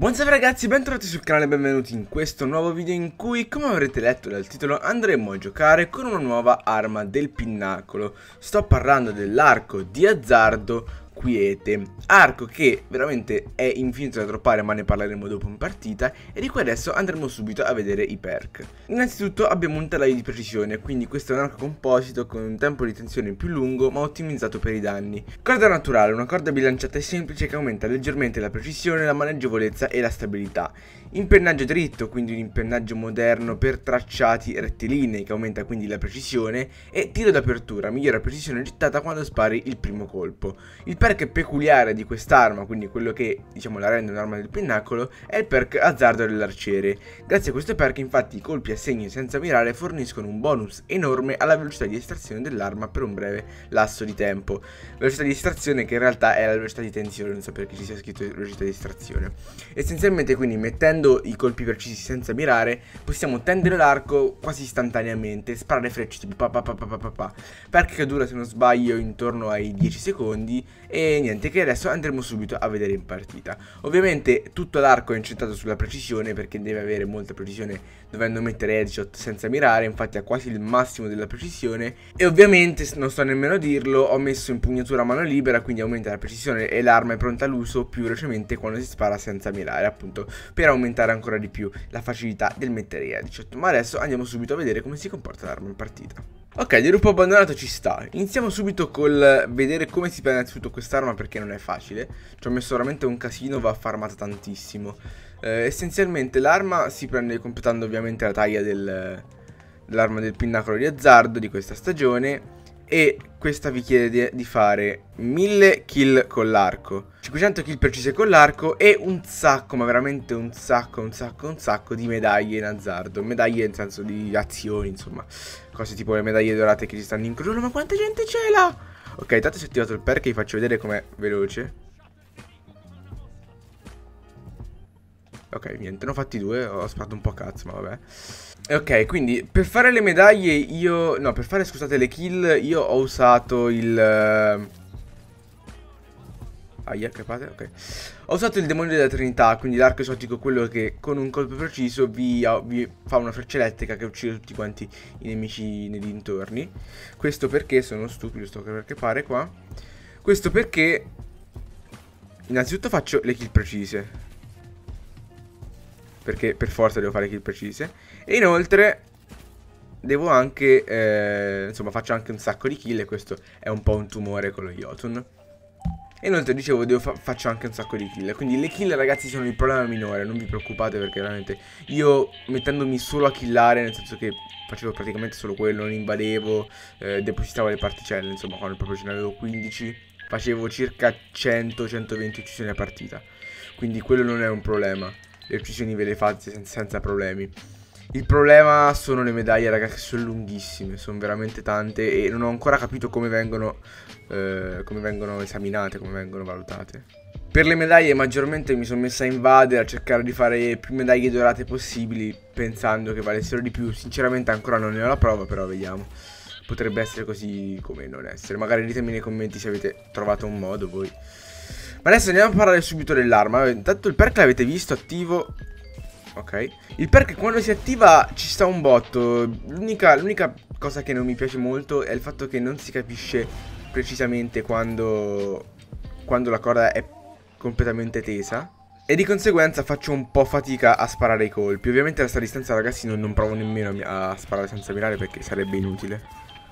Buonasera ragazzi, bentornati sul canale e benvenuti in questo nuovo video in cui, come avrete letto dal titolo, andremo a giocare con una nuova arma del pinnacolo. Sto parlando dell'arco di azzardo quiete, arco che veramente è infinito da droppare, ma ne parleremo dopo in partita, e di cui adesso andremo subito a vedere i perk. Innanzitutto abbiamo un telaio di precisione, quindi questo è un arco composito con un tempo di tensione più lungo ma ottimizzato per i danni. Corda naturale, una corda bilanciata e semplice che aumenta leggermente la precisione, la maneggevolezza e la stabilità. Impennaggio dritto, quindi un impennaggio moderno per tracciati rettilinei che aumenta quindi la precisione, e tiro d'apertura, migliora la precisione gettata quando spari il primo colpo. Il perk peculiare di quest'arma, quindi quello che diciamo la rende un'arma del pinnacolo, è il perk azzardo dell'arciere. Grazie a questo perk infatti i colpi a segno senza mirare forniscono un bonus enorme alla velocità di estrazione dell'arma per un breve lasso di tempo. Velocità di estrazione che in realtà è la velocità di tensione, non so perché ci sia scritto velocità di estrazione. Essenzialmente quindi mettendo i colpi precisi senza mirare possiamo tendere l'arco quasi istantaneamente, sparare frecce tipo pa. Perk che dura, se non sbaglio, intorno ai 10 secondi. E niente, che adesso andremo subito a vedere in partita. Ovviamente tutto l'arco è incentrato sulla precisione, perché deve avere molta precisione dovendo mettere headshot senza mirare, infatti ha quasi il massimo della precisione. E ovviamente, non sto nemmeno a dirlo, ho messo impugnatura a mano libera, quindi aumenta la precisione e l'arma è pronta all'uso più velocemente quando si spara senza mirare, appunto per aumentare ancora di più la facilità del mettere headshot. Ma adesso andiamo subito a vedere come si comporta l'arma in partita. Ok, il gruppo abbandonato ci sta. Iniziamo subito col vedere come si prende innanzitutto quest'arma, perché non è facile. Ci ho messo veramente un casino, va farmata tantissimo. Essenzialmente l'arma si prende completando ovviamente la taglia dell'arma del pinnacolo di azzardo di questa stagione. E questa vi chiede di fare 1000 kill con l'arco, 500 kill precise con l'arco e un sacco, ma veramente un sacco di medaglie in azzardo. Medaglie nel senso di azioni, insomma, cose tipo le medaglie dorate che ci stanno in crogiolo. Ma quanta gente c'è là? Ok, tanto si è attivato il perk, vi faccio vedere com'è veloce. Ok, niente, ne ho fatti due, ho sparato un po' a cazzo, ma vabbè. Ok, quindi per fare le medaglie io... No, per fare, scusate, le kill io ho usato il... Aia, capate? Ok. Ho usato il demonio della Trinità, quindi l'arco esotico, quello che con un colpo preciso vi fa una freccia elettrica che uccide tutti quanti i nemici nei dintorni. Questo perché sono stupido, sto perché pare qua. Questo perché innanzitutto faccio le kill precise, perché per forza devo fare kill precise. E inoltre devo anche insomma faccio anche un sacco di kill, e questo è un po' un tumore con lo Jotun. E inoltre dicevo faccio anche un sacco di kill. Quindi le kill ragazzi sono il problema minore, non vi preoccupate, perché veramente io mettendomi solo a killare, nel senso che facevo praticamente solo quello, non invadevo, depositavo le particelle, insomma quando proprio ce ne avevo 15 facevo circa 100-120 uccisioni a partita. Quindi quello non è un problema, le uccisioni ve le fate senza problemi. Il problema sono le medaglie, ragazzi, sono lunghissime, sono veramente tante e non ho ancora capito come vengono esaminate, come vengono valutate. Per le medaglie maggiormente mi sono messa a invadere, a cercare di fare più medaglie dorate possibili, pensando che valessero di più. Sinceramente ancora non ne ho la prova, però vediamo. Potrebbe essere così come non essere. Magari ditemi nei commenti se avete trovato un modo voi. Ma adesso andiamo a parlare subito dell'arma. Intanto il perk l'avete visto attivo. Ok. Il perk quando si attiva ci sta un botto. L'unica cosa che non mi piace molto è il fatto che non si capisce precisamente quando la corda è completamente tesa, e di conseguenza faccio un po' fatica a sparare i colpi. Ovviamente a questa distanza, ragazzi, non provo nemmeno a sparare senza mirare, perché sarebbe inutile.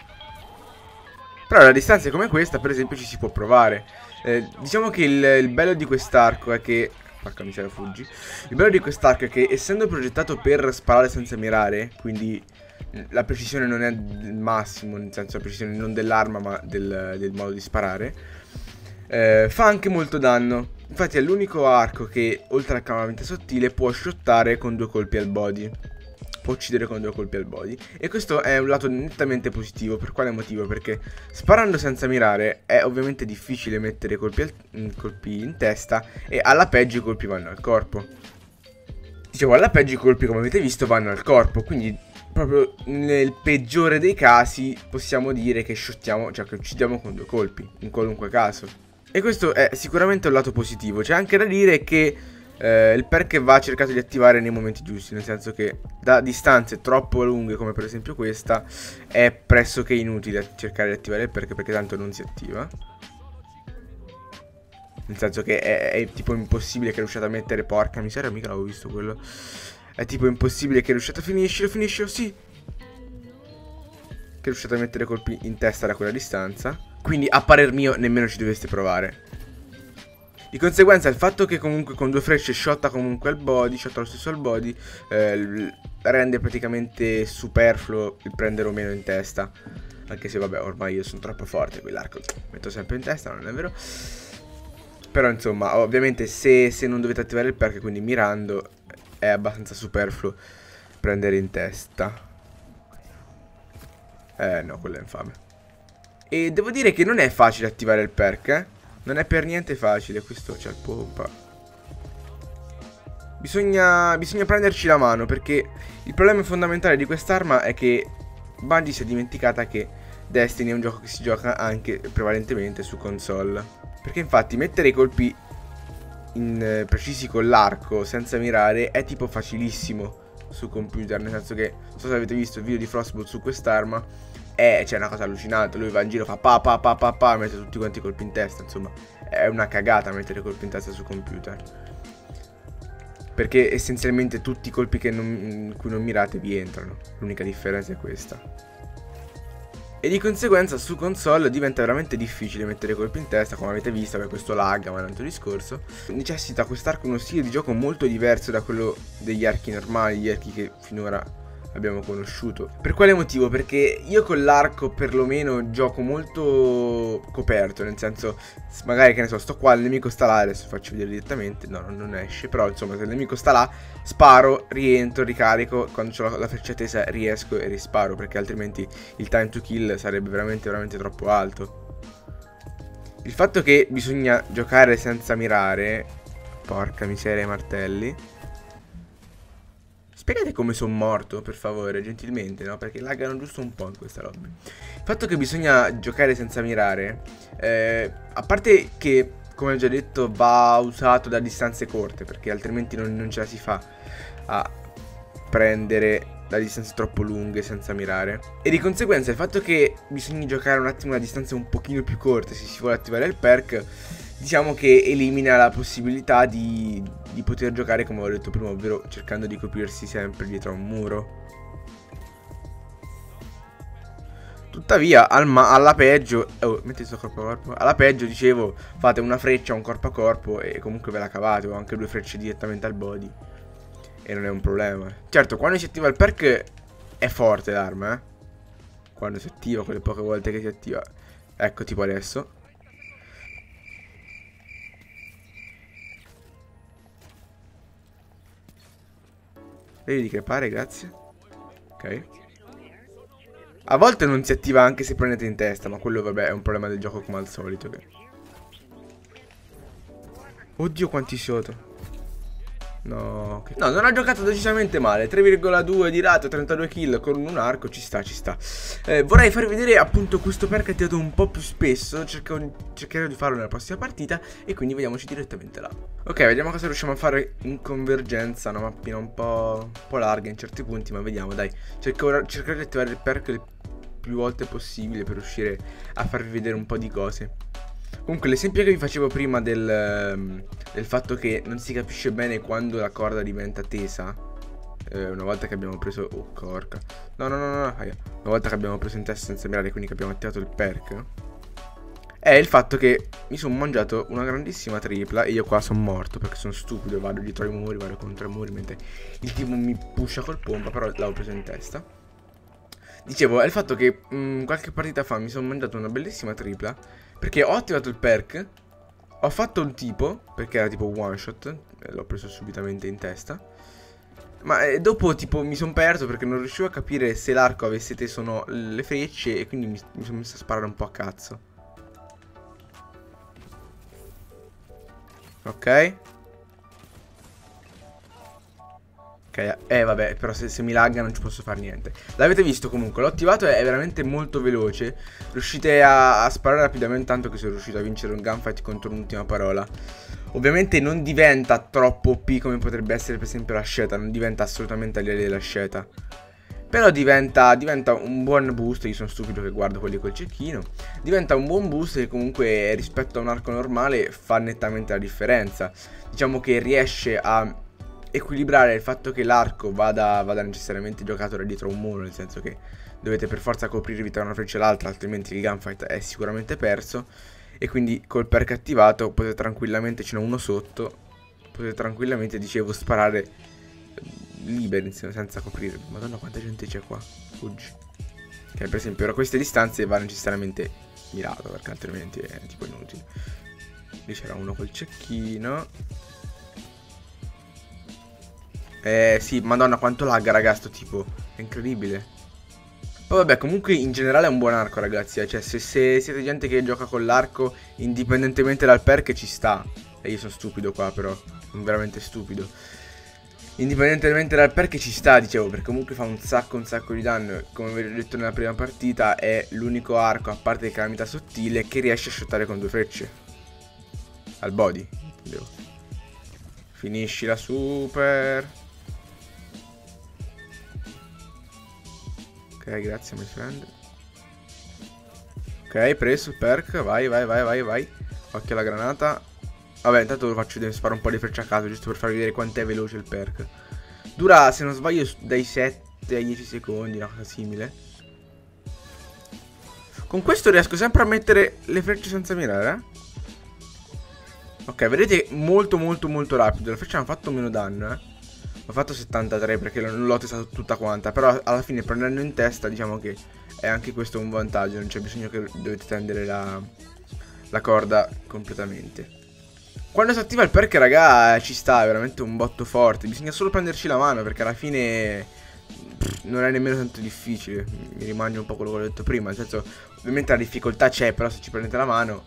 Però a distanze come questa, per esempio, ci si può provare. Diciamo che il bello di quest'arco è che... Porca miseria, fuggi. Il bello di quest'arco è che, essendo progettato per sparare senza mirare, quindi la precisione non è il massimo, nel senso la precisione non dell'arma ma del modo di sparare, fa anche molto danno. Infatti è l'unico arco che, oltre al cavalamente sottile, può shottare con 2 colpi al body. Può uccidere con 2 colpi al body. E questo è un lato nettamente positivo. Per quale motivo? Perché sparando senza mirare è ovviamente difficile mettere colpi in testa, e alla peggio i colpi vanno al corpo. Dicevo, alla peggio i colpi, come avete visto, vanno al corpo. Quindi proprio nel peggiore dei casi possiamo dire che shottiamo, cioè che uccidiamo con 2 colpi, in qualunque caso. E questo è sicuramente un lato positivo. C'è anche da dire che Il perk va cercato di attivare nei momenti giusti, nel senso che da distanze troppo lunghe, come per esempio questa, è pressoché inutile cercare di attivare il perk perché tanto non si attiva. Nel senso che è tipo impossibile che riusciate a mettere, porca miseria, mica l'avevo visto quello. È tipo impossibile che riusciate a finiscilo, sì. Che riusciate a mettere colpi in testa da quella distanza. Quindi a parer mio nemmeno ci dovreste provare. Di conseguenza il fatto che comunque con 2 frecce shotta comunque al body, shotta lo stesso al body, rende praticamente superfluo il prendere o meno in testa. Anche se vabbè, ormai io sono troppo forte, quell'arco metto sempre in testa, non è vero? Però insomma, ovviamente se non dovete attivare il perk, quindi mirando, è abbastanza superfluo prendere in testa. No, quello è infame. E devo dire che non è facile attivare il perk, Non è per niente facile, questo c'è il pompa. Bisogna prenderci la mano, perché il problema fondamentale di quest'arma è che Bungie si è dimenticata che Destiny è un gioco che si gioca anche prevalentemente su console. Perché infatti mettere i colpi precisi con l'arco senza mirare è tipo facilissimo su computer, nel senso che non so se avete visto il video di Frostbolt su quest'arma, c'è una cosa allucinante. Lui va in giro, fa pa, mette tutti quanti i colpi in testa. Insomma, è una cagata mettere colpi in testa su computer, perché essenzialmente tutti i colpi in cui non mirate vi entrano. L'unica differenza è questa. E di conseguenza su console diventa veramente difficile mettere colpi in testa, come avete visto, per questo lag, ma è un altro discorso. Necessita quest'arco uno stile di gioco molto diverso da quello degli archi normali, gli archi che finora abbiamo conosciuto. Per quale motivo? Perché io con l'arco perlomeno gioco molto coperto, nel senso, magari che ne so, sto qua, il nemico sta là, adesso faccio vedere direttamente, no, non esce, però insomma se il nemico sta là, sparo, rientro, ricarico, quando ho la freccia tesa riesco e risparo, perché altrimenti il time to kill sarebbe veramente troppo alto. Il fatto che bisogna giocare senza mirare, porca miseria, i martelli. Spiegate come sono morto, per favore, gentilmente, no? Perché laggano giusto un po' in questa lobby. Il fatto che bisogna giocare senza mirare, a parte che, come ho già detto, va usato da distanze corte, perché altrimenti non ce la si fa a prendere da distanze troppo lunghe senza mirare. E di conseguenza il fatto che bisogna giocare un attimo a distanze un pochino più corte se si vuole attivare il perk, diciamo che elimina la possibilità di poter giocare come ho detto prima, ovvero cercando di coprirsi sempre dietro a un muro. Tuttavia alla peggio, metti sto corpo a corpo, alla peggio dicevo, fate una freccia, un corpo a corpo e comunque ve la cavate, o anche 2 frecce direttamente al body e non è un problema. Certo, quando si attiva il perk è forte l'arma, quando si attiva, quelle poche volte che si attiva, ecco, tipo adesso. Vedi di crepare, grazie. Ok. A volte non si attiva anche se prendete in testa, ma quello vabbè è un problema del gioco come al solito. Oddio quanti soto. No, non ha giocato decisamente male. 3,2 di rato, 32 kill con un arco, ci sta. Vorrei farvi vedere appunto questo perk attivato un po' più spesso. Cercherò di farlo nella prossima partita e quindi vediamoci direttamente là. Ok, vediamo cosa riusciamo a fare in convergenza. Una mappina un po' larga in certi punti, ma vediamo, dai. Cercherò di attivare il perk il più volte possibile per riuscire a farvi vedere un po' di cose. Comunque l'esempio che vi facevo prima del fatto che non si capisce bene quando la corda diventa tesa, una volta che abbiamo preso... Oh, corca. No. Una volta che abbiamo preso in testa senza mirare, quindi che abbiamo attivato il perk, è il fatto che mi sono mangiato una grandissima tripla e io qua sono morto perché sono stupido, vado dietro ai muri, vado contro i muri mentre il tipo mi pusha col pompa, però l'avevo preso in testa. Dicevo, è il fatto che qualche partita fa mi sono mangiato una bellissima tripla perché ho attivato il perk, ho fatto un tipo, perché era tipo one shot, l'ho preso subitamente in testa, ma dopo tipo mi sono perso perché non riuscivo a capire se l'arco avesse teso o no le frecce e quindi mi sono messo a sparare un po' a cazzo. Ok. Ok, vabbè, però se mi lagga non ci posso fare niente. L'avete visto comunque, l'ho attivato, è veramente molto veloce. Riuscite a sparare rapidamente, tanto che sono riuscito a vincere un gunfight contro un'ultima parola. Ovviamente non diventa troppo OP come potrebbe essere per esempio la Sheta, non diventa assolutamente aliena della Sheta. Però diventa un buon boost, io sono stupido che guardo quelli col cecchino. Diventa un buon boost che comunque rispetto a un arco normale fa nettamente la differenza. Diciamo che riesce a equilibrare il fatto che l'arco vada necessariamente giocato da dietro a un muro, nel senso che dovete per forza coprirvi tra una freccia e l'altra, altrimenti il gunfight è sicuramente perso. E quindi col perk attivato potete tranquillamente, ce n'è uno sotto, potete tranquillamente, dicevo, sparare liberi senza coprire. Madonna quanta gente c'è qua. Fuggi. Che per esempio a queste distanze va necessariamente mirato, perché altrimenti è tipo inutile. Lì c'era uno col cecchino. Sì, madonna quanto lagga raga sto tipo. È incredibile. Poi vabbè, comunque in generale è un buon arco ragazzi. Cioè se siete gente che gioca con l'arco indipendentemente dal perk ci sta. E io sono stupido qua però, sono veramente stupido. Indipendentemente dal perk ci sta, dicevo, perché comunque fa un sacco di danno. Come vi ho detto nella prima partita, è l'unico arco, a parte il calamita sottile, che riesce a shottare con 2 frecce. Al body, intendevo. Finisci la super. Ok, grazie my friend. Ok, preso il perk, vai. Occhio alla granata. Vabbè, intanto lo faccio vedere, sparo un po' di frecce a caso, giusto per farvi vedere quanto è veloce il perk. Dura, se non sbaglio, dai 7 ai 10 secondi, una cosa simile. Con questo riesco sempre a mettere le frecce senza mirare, Ok, vedete, molto rapido. Le frecce hanno fatto meno danno, Ho fatto 73 perché non l'ho testato tutta quanta. Però alla fine prendendo in testa, diciamo che è anche questo un vantaggio. Non c'è bisogno che dovete tendere la corda completamente. Quando si attiva il perk, raga, ci sta, è veramente un botto forte. Bisogna solo prenderci la mano, perché alla fine non è nemmeno tanto difficile. Mi rimangio un po' quello che ho detto prima. Nel senso, ovviamente la difficoltà c'è, però se ci prendete la mano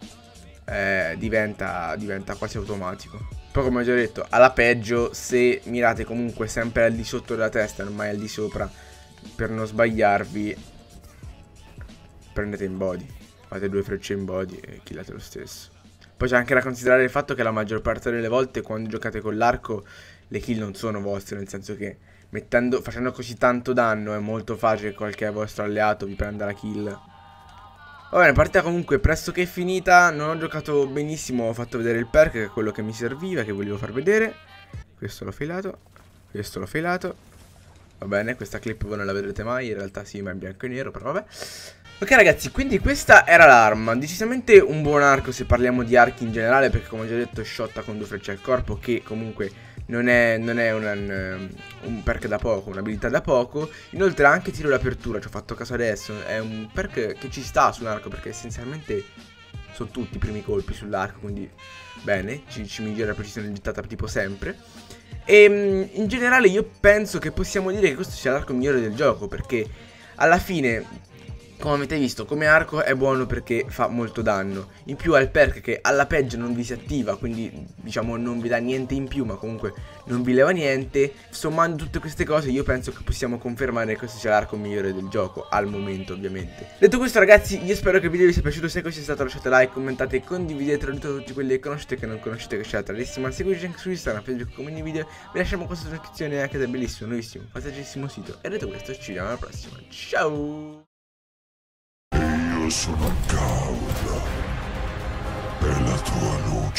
diventa quasi automatico. Poi come ho già detto, alla peggio, se mirate comunque sempre al di sotto della testa, non mai al di sopra, per non sbagliarvi, prendete in body. Fate 2 frecce in body e killate lo stesso. Poi c'è anche da considerare il fatto che la maggior parte delle volte quando giocate con l'arco le kill non sono vostre, nel senso che facendo così tanto danno è molto facile che qualche vostro alleato vi prenda la kill. Va bene, partita comunque pressoché finita, non ho giocato benissimo, ho fatto vedere il perk che è quello che mi serviva, che volevo far vedere. Questo l'ho filato, questo l'ho filato. Va bene, questa clip voi non la vedrete mai, in realtà sì, ma è bianco e nero, però vabbè. Ok ragazzi, quindi questa era l'arma, decisamente un buon arco se parliamo di archi in generale, perché come ho già detto shotta con 2 frecce al corpo, che comunque non è un perk da poco, un'abilità da poco. Inoltre ha anche tiro d'apertura, ci ho fatto caso adesso, è un perk che ci sta su un arco, perché essenzialmente sono tutti i primi colpi sull'arco, quindi bene, ci migliora la precisione gettata tipo sempre. E in generale io penso che possiamo dire che questo sia l'arco migliore del gioco, perché alla fine, come avete visto, come arco è buono perché fa molto danno. In più ha il perk che alla peggio non vi si attiva, quindi diciamo non vi dà niente in più, ma comunque non vi leva niente. Sommando tutte queste cose io penso che possiamo confermare che questo sia l'arco migliore del gioco, al momento ovviamente. Detto questo ragazzi, io spero che il video vi sia piaciuto. Se così è stato lasciate like, commentate e condividete tutti quelli che conoscete e che non conoscete, che c'è la tradissima. Seguiteci anche su Instagram, Facebook, come nei video. Vi lasciamo questa descrizione anche del bellissimo, nuovissimo, fantasticissimo sito. E detto questo ci vediamo alla prossima, ciao! Io sono cauda per la tua luce.